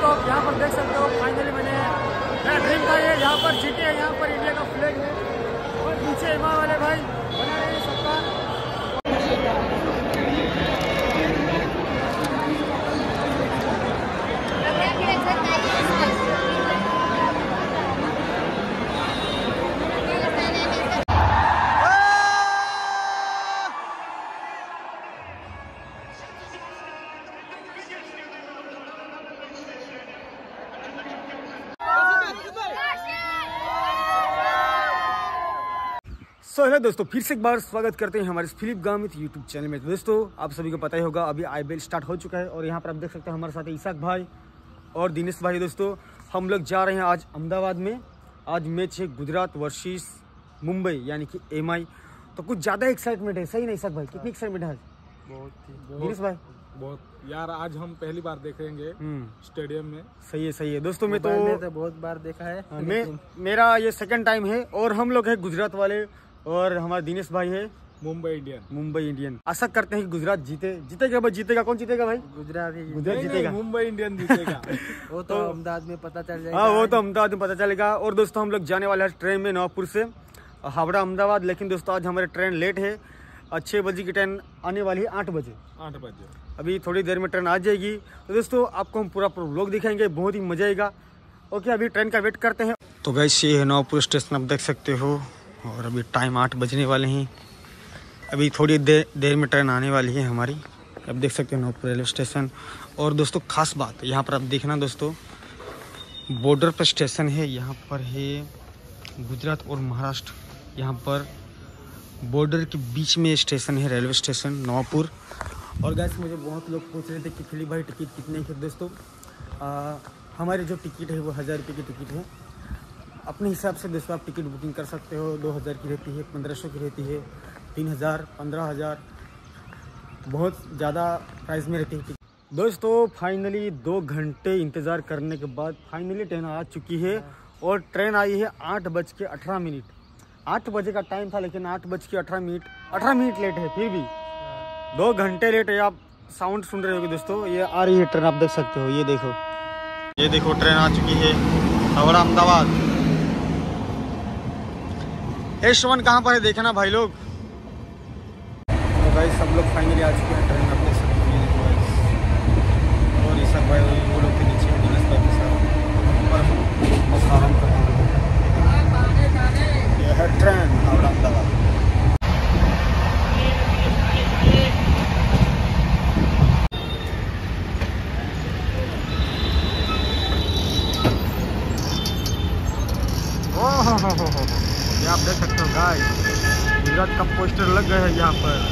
यहाँ पर देख सकते हो फाइनली मेरा ड्रीम था ये। यहाँ पर जीते है, यहाँ पर इंडिया का फ्लैग है और नीचे इमाम वाले भाई बना रहे हैं सबका। सो हेलो दोस्तों, फिर से एक बार स्वागत करते हैं हमारे फिलिप गामित यूट्यूब चैनल में। दोस्तों आप सभी को पता ही होगा अभी आईपीएल स्टार्ट हो चुका है और यहाँ पर आप देख सकते हैं हमारे साथ इसाक भाई और दिनेश भाई। दोस्तों हम लोग जा रहे हैं आज अहमदाबाद में। आज मैच है गुजरात वर्सेस मुंबई यानी कि एमआई। तो कुछ ज़्यादा एक्साइटमेंट है, सही नहीं इसाक भाई? कितनी एक्साइटमेंट है आज? बहुत दिनेश भाई बहुत यार, आज हम पहली बार देखेंगे स्टेडियम में। सही है दोस्तों। मैं तो बहुत बार देखा है। मेरा ये सेकंड टाइम है और हम लोग हैं गुजरात वाले और हमारे दिनेश भाई है मुंबई इंडियन। आशा करते हैं कि गुजरात जीतेगा भाई। जीतेगा कौन जीतेगा भाई? गुजरात जीतेगा। मुंबई इंडियन जीतेगा। वो तो अहमदाबाद में पता चल जाएगा। हाँ, वो तो अहमदाबाद में पता चलेगा। और दोस्तों हम लोग जाने वाले हैं ट्रेन में नवापुर से हावड़ा अहमदाबाद। लेकिन दोस्तों आज हमारी ट्रेन लेट है। 6 बजे की ट्रेन आने वाली है 8 बजे। अभी थोड़ी देर में ट्रेन आ जाएगी। तो दोस्तों आपको हम पूरा व्लॉग दिखाएंगे, बहुत ही मजा आएगा। ओके, अभी ट्रेन का वेट करते हैं। तो गाइस ये है नवापुर स्टेशन, आप देख सकते हो। और अभी टाइम 8 बजने वाले हैं। अभी थोड़ी देर में ट्रेन आने वाली है हमारी। अब देख सकते हो नवापुर रेलवे स्टेशन। और दोस्तों खास बात यहाँ पर आप देखना दोस्तों, बॉर्डर पर स्टेशन है। यहाँ पर है गुजरात और महाराष्ट्र, यहाँ पर बॉर्डर के बीच में स्टेशन है, रेलवे स्टेशन नवापुर। और गाइस मुझे बहुत लोग पूछ रहे थे कि फिलिप भाई टिकट कितने की? दोस्तों हमारी जो टिकट है वो 1000 रुपये की टिकट है। अपने हिसाब से दोस्तों आप टिकट बुकिंग कर सकते हो। 2000 की रहती है, 1500 की रहती है, 3000, 15000, बहुत ज़्यादा प्राइस में रहती है। दोस्तों फाइनली 2 घंटे इंतज़ार करने के बाद फाइनली ट्रेन आ चुकी है। और ट्रेन आई है 8:18। 8 बजे का टाइम था लेकिन 8:18 मिनट लेट है। फिर भी 2 घंटे लेट है। आप साउंड सुन रहे होगे दोस्तों, ये आ रही है ट्रेन, आप देख सकते हो। ये देखो ट्रेन आ चुकी है हावड़ा अहमदाबाद। श्रवण कहाँ पर है देखना भाई लोग। तो भाई सब लोग फाइनली आ चुके हैं ट्रेन, आप देख सकते हो। और इसाक भाई वो लोग के नीचे दिनेश भाई के साथ बस आराम कर रहे हैं। ये है ट्रेन हावड़ा अहमदाबाद। ये आप देख सकते हो गाइस, गुजरात का पोस्टर लग गया है यहाँ पर।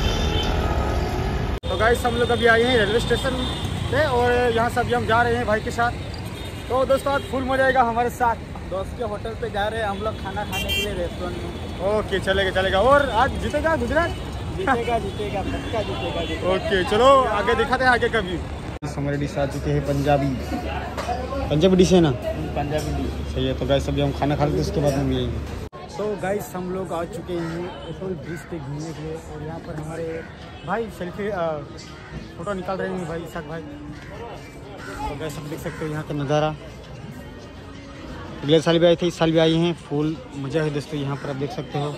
तो गाइस हम लोग अभी आए हैं रेलवे स्टेशन पे और यहाँ से अभी हम जा रहे हैं भाई के साथ। तो दोस्तों आज फुल मजा आएगा हमारे साथ। दोस्त के होटल पे जा रहे हैं हम लोग खाना खाने के लिए, रेस्टोरेंट में। ओके चलेगा। और आज जीतेगा गुजरात? जीतेगा पक्का जीतेगा। ओके चलो आगे दिखाते हैं आगे का व्यू। हमारे डिश आ चुके हैं पंजाबी डिश है ना? पंजाबी डिश सही है। तो गाइस अभी हम खाना खा लेते हैं, उसके बाद हम मिलेंगे। तो गाइस हम लोग आ चुके हैं एटोल ब्रिज पे घूमने के लिए। और यहाँ पर हमारे भाई सेल्फी फोटो निकाल रहे हैं भाई इसाक भाई। तो गाइस आप देख सकते हो यहाँ का नज़ारा। अगले साल भी आए थे, इस साल भी आई हैं। फुल मज़ा है दोस्तों यहाँ पर, आप देख सकते हो।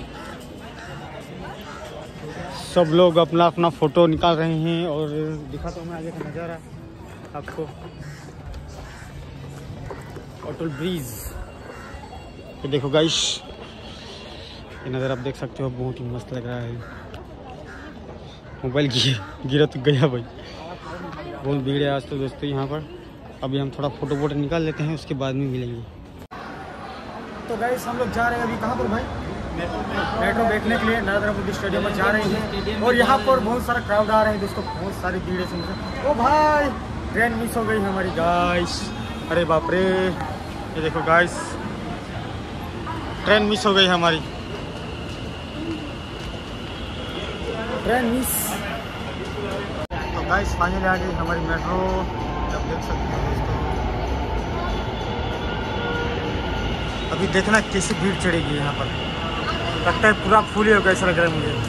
सब लोग अपना फ़ोटो निकाल रहे हैं। और दिखाता हूँ मैं आगे का नज़ारा आपको। एटोल ब्रिज ये देखो गाइस, ये नज़र आप देख सकते हो, बहुत ही मस्त लग रहा है। मोबाइल गिरा तो गया भाई, बहुत भीड़ है आज तो दोस्तों यहाँ पर। अभी हम थोड़ा फोटो निकाल लेते हैं, उसके बाद में मिलेंगे। तो गाइस हम लोग जा रहे हैं अभी कहाँ पर भाई? मेट्रो बैठने के लिए नरेंद्र मोदी स्टेडियम में जा रहे हैं। और यहाँ पर बहुत सारा क्राउड आ रहे हैं दोस्तों, बहुत सारी भीड़ है। ओ भाई ट्रेन मिस हो गई हमारी गाइस, अरे बाप रे। ये देखो गाइस ट्रेन मिस हो गई हमारी, ट्रेन मिस। तो गाइस फाइनली आ गई हमारी मेट्रो, जब देख सकते हो दोस्तों। अभी देखना कैसी भीड़ चढ़ेगी यहाँ पर, लगता है पूरा फुल ही होगा ऐसा लग रहा है मुझे।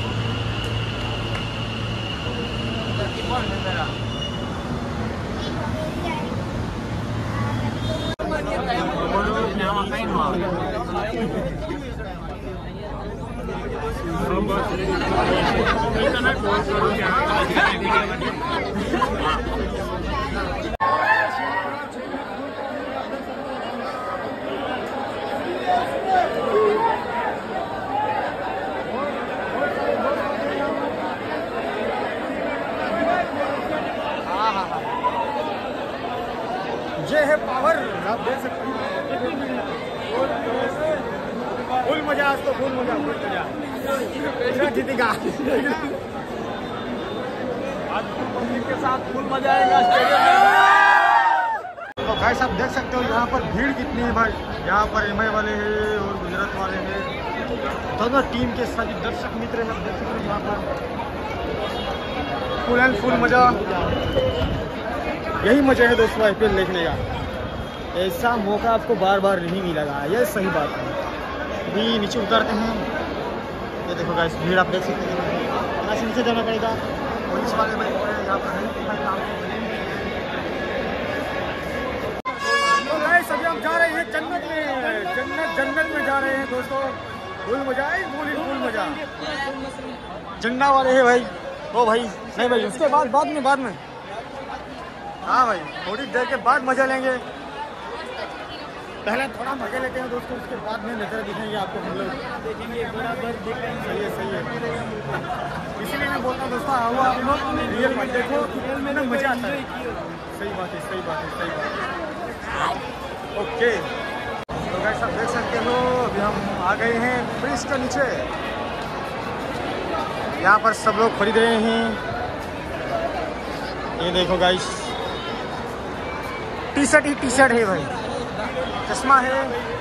ये है पावर, आप देख सकते हैं। फुल मजा, आज तो फुल मजा, फुल मजा। जीतेगा आज पब्लिक के साथ फुल मजा आएगा स्टेडियम में। तो भाई साहब देख सकते हो यहाँ पर भीड़ कितनी है भाई। यहाँ पर एमआई वाले हैं और गुजरात वाले हैं, दोनों टीम के सभी दर्शक मित्र हैं। देख सकते हो यहाँ पर फुल एंड फुल मजा। यही मजा है दोस्तों आईपीएल देखने का। ऐसा मौका आपको बार बार नहीं मिलेगा, ये सही बात है। अभी नीचे उतरते हैं। ये देखो गाइस भीड़ आप देख सकते हैं। यहाँ से नीचे जाना पड़ेगा। पुलिस वाले भाई यहाँ पर नहीं। तो गाइस अभी हम जा रहे हैं जन्नत में। जन्नत में जा रहे हैं दोस्तों। फुल मजा है, फुल मजा। झंडा वाले है भाई। ओ भाई नहीं भाई, उसके बाद में हाँ भाई, थोड़ी देर के बाद मजा लेंगे। पहले थोड़ा मजा लेते हैं दोस्तों, उसके बाद में नजर दिखेंगे आपको। हम लोग देखेंगे बराबर, देखेंगे। सही है इसीलिए मैं बोलता हूँ दोस्तों, आओ आप लोग रियल में देखो, रियल में ना मजा आता है। सही बात है। ओके तो गाइस आप देख सकते हो अभी हम आ गए हैं ब्रिज के नीचे। यहाँ पर सब लोग खरीद रहे हैं। ये देखो गाइस, टी शर्ट है भाई, चश्मा है।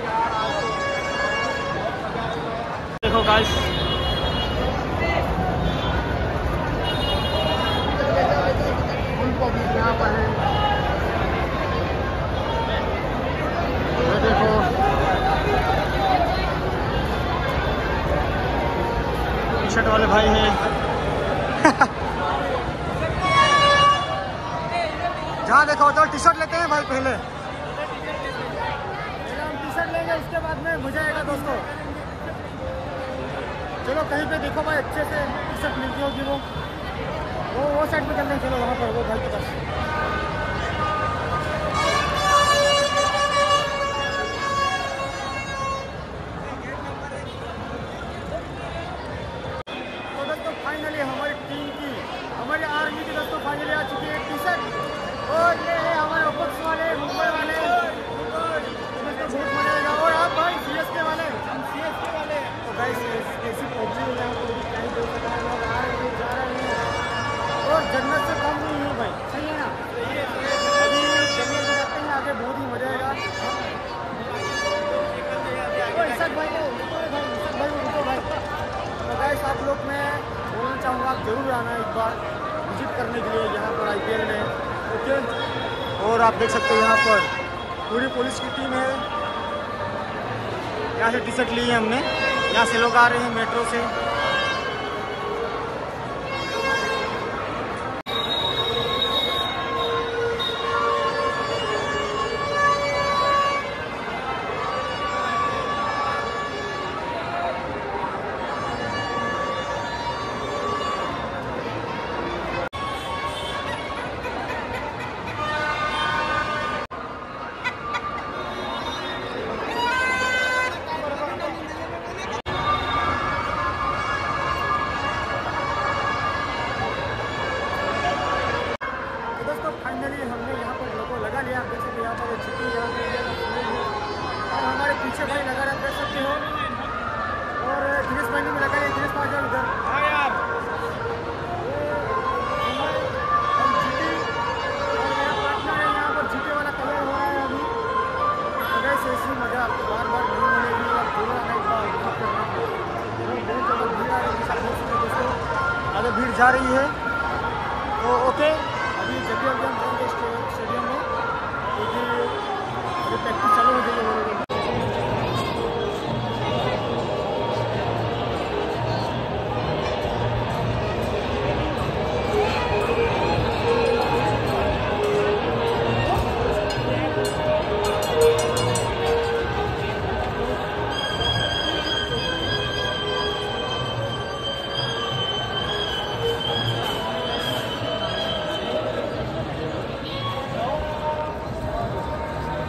देखो गाइस फुल पब्लिक यहाँ पर है। ये देखो टी शर्ट वाले भाई हैं। जहाँ देखो तो टी शर्ट लेते हैं भाई। पहले हम टी शर्ट लेंगे, उसके बाद में मजा आएगा दोस्तों। चलो कहीं पे देखो भाई अच्छे से टी शर्ट मिलती होगी। वो साइड पे चलते हैं। चलो वहाँ पर वो भाई के पास। तो दोस्तों फाइनली हमारी टीम की, हमारी आर्मी की दोस्तों फाइनली आ चुकी है टी शर्ट। और ये है हमारे ओपक्स वाले, मुंबई वाले। बहुत मजा आएगा। और आप भाई सीएसके वाले, हम सीएसके वाले। तो भाई ऐसी पहुंची है यहाँ पर, कहीं देख सकते हैं लोग आ रहे हैं, जा रहे हैं। और जन्नत से कम नहीं है भाई, सही है ना। अभी जन्नत में जाते हैं आगे, बहुत ही मजा आएगा। इशक भाई को रुको भाई। तो गाइस आप लोग मैं बोलना चाहूँगा, आप जरूर आना एक बार विजिट करने के लिए यहाँ पर आईपीएल में। ओके और आप देख सकते हो यहाँ पर पूरी पुलिस की टीम है। यहाँ से टी शर्ट ली है हमने। यहाँ से लोग आ रहे हैं मेट्रो से। पीछे भाई लगा रहा देख सकते हो। और दिनेश भाई ने भी लगा लिया। दिनेश भाई जाओ इधर। हाँ यार हम जीटी और मेरा पार्टनर है यहाँ पर। जीटी वाला कलर हो रहा है अभी। तो वैसे ऐसी मजा आपको बार बार नहीं मिलेगी। आप पूरा एक बार बहुत ज़्यादा भीड़ आ रही है दोस्तों। आगे भीड़ जा रही है। तो ओके अभी जब हम जाएंगे स्टेडियम में क्योंकि अभी प्रैक्टिस चालू हो जाएगी।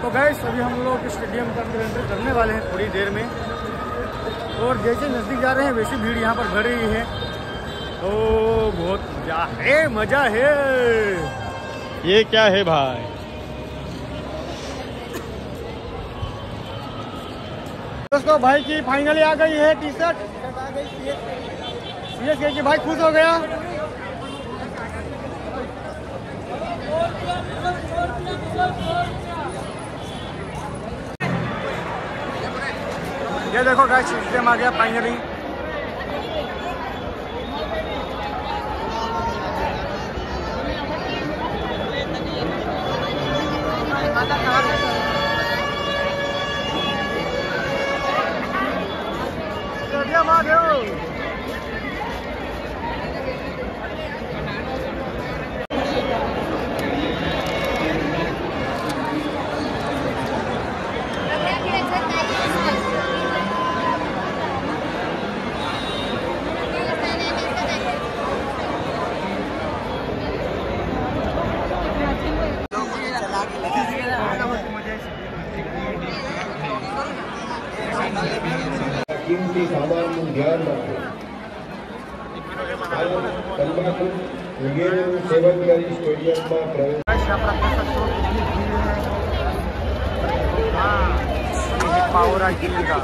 तो गाइस अभी हम लोग स्टेडियम के अंदर एंटर करने वाले हैं थोड़ी देर में, और जैसे नज़दीक जा रहे हैं वैसी भीड़ यहाँ पर बढ़ रही है। तो बहुत मजा है। ये क्या है भाई? दोस्तों भाई की फाइनली आ गई है टी शर्ट। सीएसके की भाई खुश हो गया। ये देखो गाइस सिस्टम आ गया फाइनली। स्टेडियम आ गया। कीमती सामान ध्यान रखें। तंबाकू वगैरह सेवन કરી સ્ટેડિયમમાં પ્રવેશ पावर का।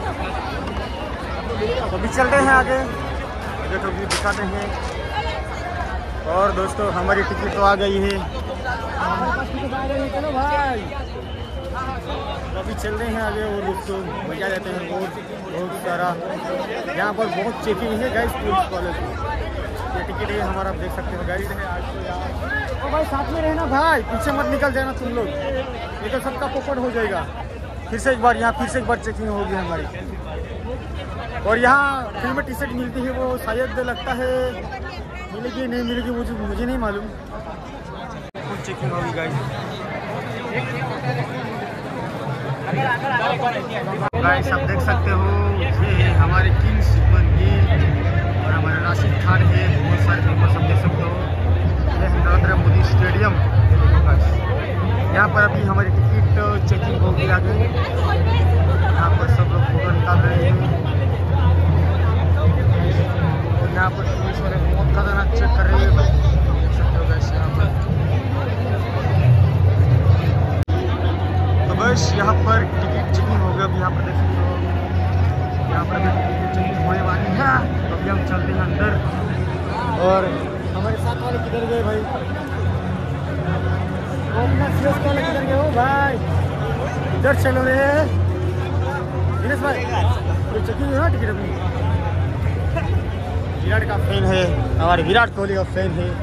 तो अभी चलते हैं आगे तो भी दिखाते हैं। और दोस्तों हमारी टिकट तो आ गई है। चलो भाई तो अभी चल रहे हैं आगे और दोस्तों मजा लेते हैं। बहुत सारा यहाँ पर बहुत चेकिंग है गाइस पुलिस कॉलेज में। ये टिकट है हमारा, आप देख सकते हो गाइस है आज तो यार। तो भाई साथ में रहना भाई, पीछे मत निकल जाना तुम लोग, ये तो सबका पोपट हो जाएगा। फिर से एक बार चेकिंग होगी हमारी। और यहाँ फ्री में टी शर्ट मिलती है, वो शायद लगता है मिलेगी नहीं मिलेगी मुझे नहीं मालूम। फुल चेकिंग होगी गाइस। गाइस आप देख सकते हो ये हमारे किंग्स शुभमन गिल और हमारे राशिद खान है, बहुत सारे मेंबर्स आप देख सकते हो। ये है नरेंद्र मोदी स्टेडियम। यहाँ पर अभी हमारी टिकट चेकिंग होगी आगे। यहाँ पर सब लोग फोटो निकाल रहे हैं। यहाँ पर पुलिस वाले बहुत खतरनाक चेक कर रहे हैं, देख सकते हो गाइस यहाँ पर। तो बस यहाँ पर टिकट चेकिंग हो गया। अभी यहाँ पर देख सकते हो, यहाँ पर टिकट चेकिंग होने वाली है। तो अभी हम चलते हैं अंदर। और हमारे साथ वाले किधर गए भाई? अपना सीएस वाले किधर गए हो भाई? इधर चलो रे दिनेश भाई, तो चेकिंग है ना टिकट अपनी। विराट का फैन है, हमारे विराट कोहली का फैन है।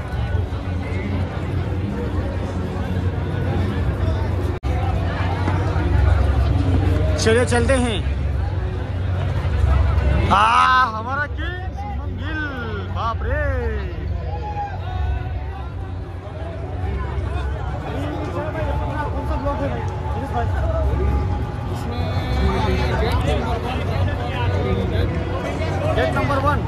चलिए चलते हैं। हमारा किंग शुभमन गिल, बाप रे। कौन सा ब्लॉक है भाई? Gate number 1।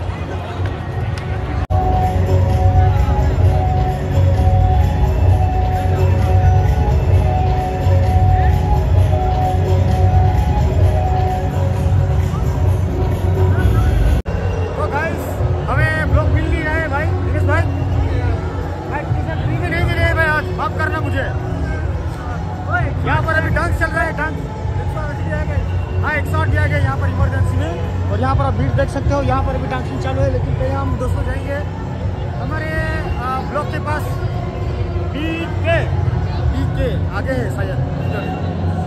माफ करना मुझे। यहाँ पर अभी डांस चल रहा है, डांस 108 दिया गया यहाँ पर इमरजेंसी में। और यहाँ पर आप भीड़ देख सकते हो, यहाँ पर अभी डांसिंग चालू है। लेकिन पहले हम दोस्तों जाएंगे हमारे ब्लॉक के पास। बीके आगे है शायद।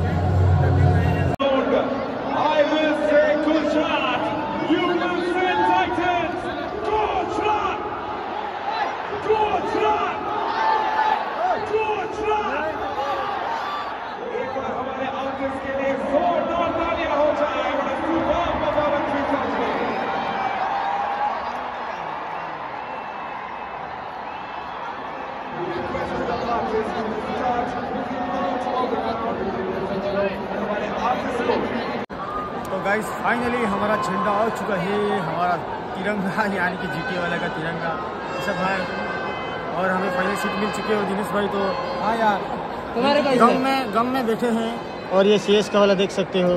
तो गाइस फाइनली हमारा झंडा आ चुका है, हमारा तिरंगा यानी कि जीटी वाला का तिरंगा सब है। और हमें फाइनल सीट मिल चुकी है। और दिनेश भाई तो हाँ यार गम में बैठे हैं और ये CSK वाला देख सकते हो।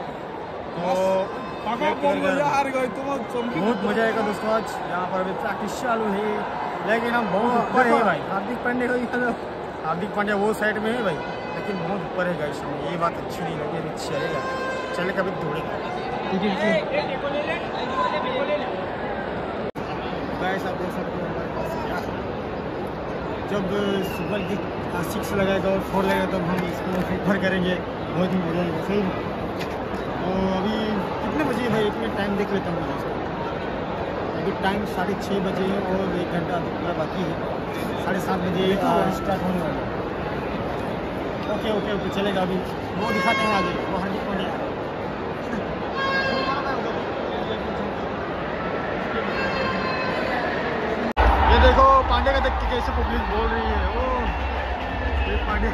बहुत मजा आएगा दोस्तों आज। यहाँ पर अभी प्रैक्टिस चालू है लेकिन हम बहुत ऊपर है भाई। हार्दिक पांड्या वो साइड में है भाई लेकिन बहुत ऊपर है गाइस। ये बात अच्छी नहीं लगी, अभी चलेगा कभी दौड़ेगा। गाइस आप देख सकते हो हमारे पास क्या है। जब सुपर की 6 लगाएगा और 4 लगेगा तब हम इसको प्रेफर करेंगे, बहुत ही मजा आएगा। सही। तो अभी कितने बजे भाई, इतने टाइम देख लेता हूँ मैं। अभी टाइम 6:30 बजे है और 1 घंटा पूरा बाकी है। 7:30 बजे स्टार्ट होने वाला है। ओके चलेगा। अभी वो दिखाते हैं आगे, वो हार्दिक पांड्या। ये देखो पांड्या का देख के कैसे पब्लिक बोल रही है। ओ ये पांड्या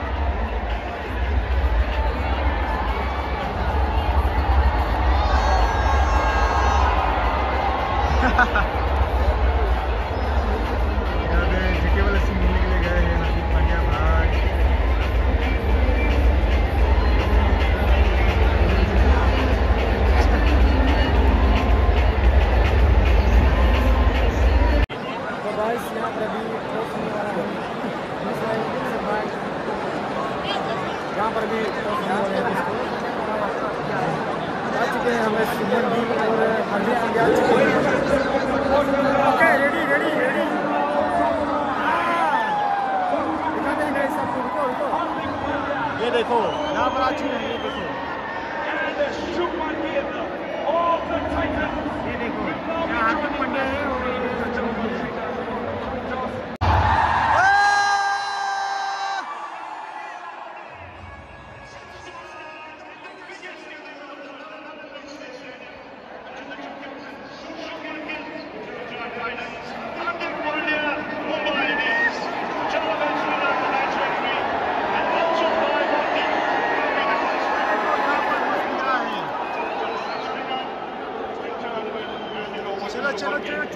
जीके वाले से मिलने के लिए गए हैं हार्दिक पांड्या भाई। तो गाइस यहाँ पर अभी यहाँ पर भी आ चुके हैं हमें सुमन दी और हार्दिक पांड्या आ चुके हैं। ओके रेडी ये देखो यहाँ पर आ चुके हैं। ये देखो यहाँ हार्दिक पांड्या है और चलो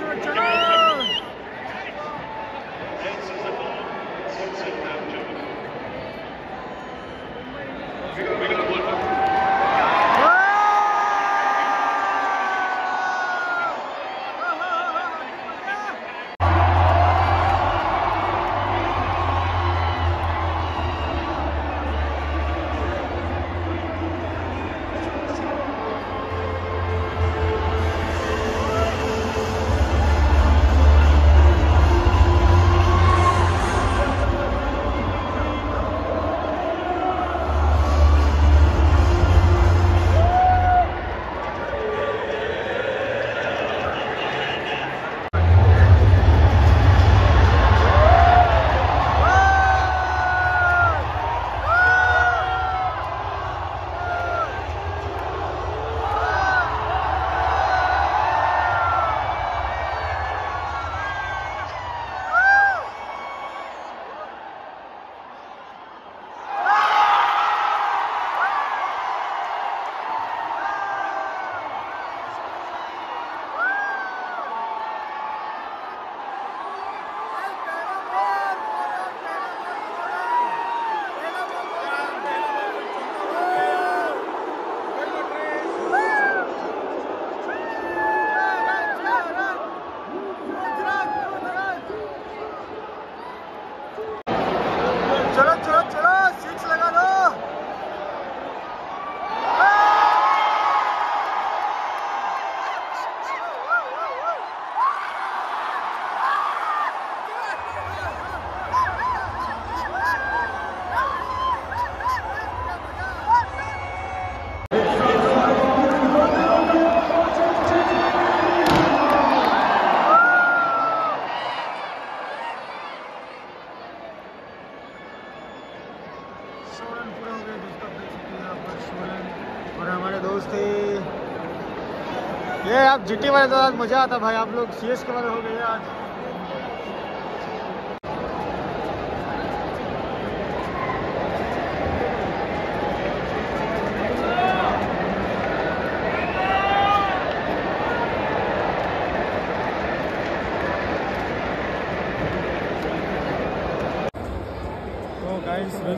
और हमारे दोस्त थे ये। आप GT वाले तो आज मजा आता भाई, आप लोग CSK वाले हो गए आज।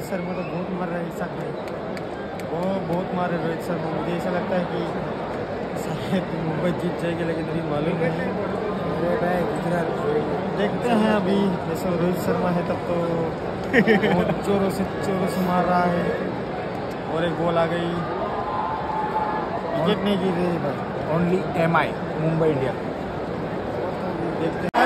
शर्मा तो बहुत मार रहे हैं इसाक भाई, वो बहुत मार रहे रोहित शर्मा। मुझे ऐसा लगता है कि शायद मुंबई जीत जाएगी, लेकिन अभी मालूम नहीं। देखते हैं अभी, जैसे रोहित शर्मा है तब तो बहुत जोरों से मार रहा है, और एक बॉल आ गई, विकेट नहीं गिर रही भाई। Only MI Mumbai India. देखते हैं।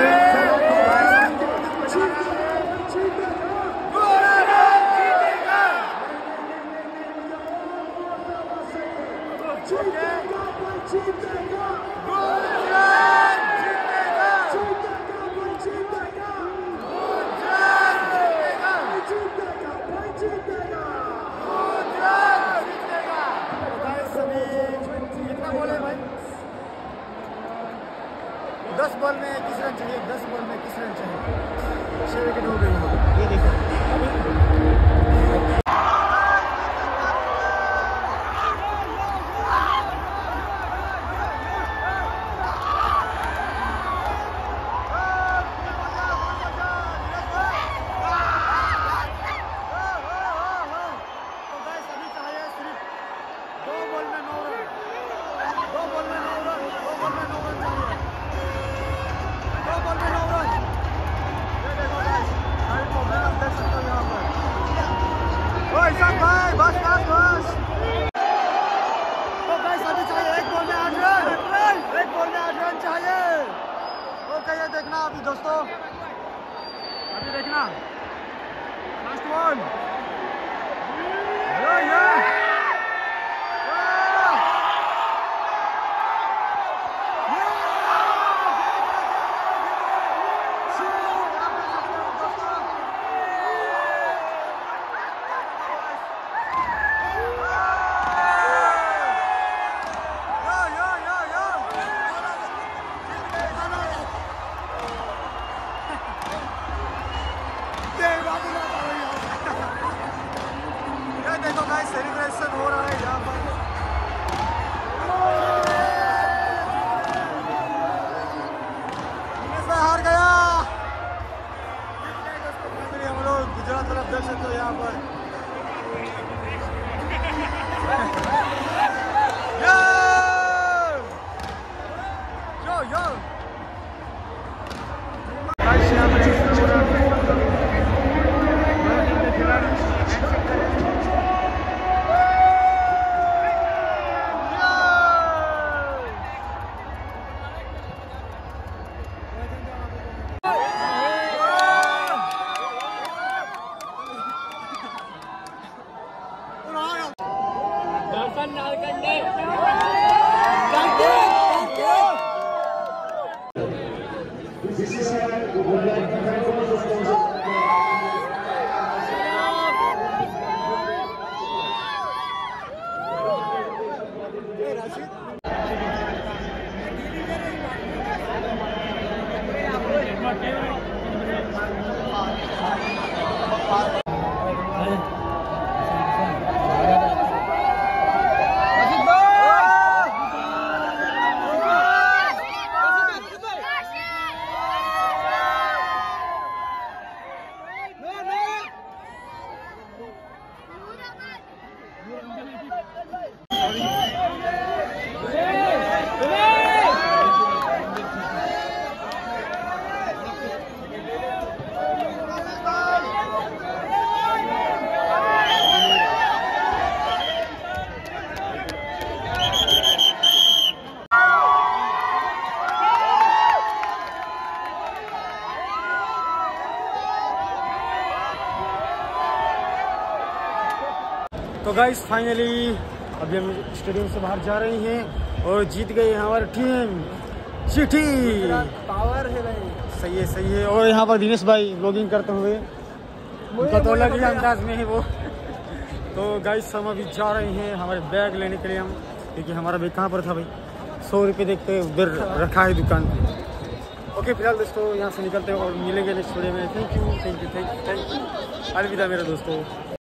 कितना बॉल है भाई? 10 बॉल में 21 रन चाहिए, 10 बॉल में 21 रन चाहिए। 6 विकेट हो गई, ये देखो। देखना अभी दोस्तों, अभी देखना लास्ट वन। देखो गाइस, सेलिब्रेशन हो रहा है यहाँ पर। हार गया। हम लोग गुजरात तरफ देख सकते हो यहाँ पर। तो गाइस फाइनली अभी हम स्टेडियम से बाहर जा रहे हैं और जीत गई हमारी टीम चिट्ठी। पावर है भाई। सही है। और यहाँ पर दिनेश भाई ब्लॉगिंग करते हुए, उनका तो अलग ही अंदाज में है वो। तो गाइस हम अभी जा रहे हैं हमारे बैग लेने के लिए हम, क्योंकि हमारा बैग कहाँ पर था भाई, 100 रुपये देखते उधर रखा है दुकान पे। ओके फिलहाल दोस्तों यहाँ से निकलते हैं और मिलेंगे नेक्स्ट वीडियो में। Thank you. अलविदा मेरे दोस्तों।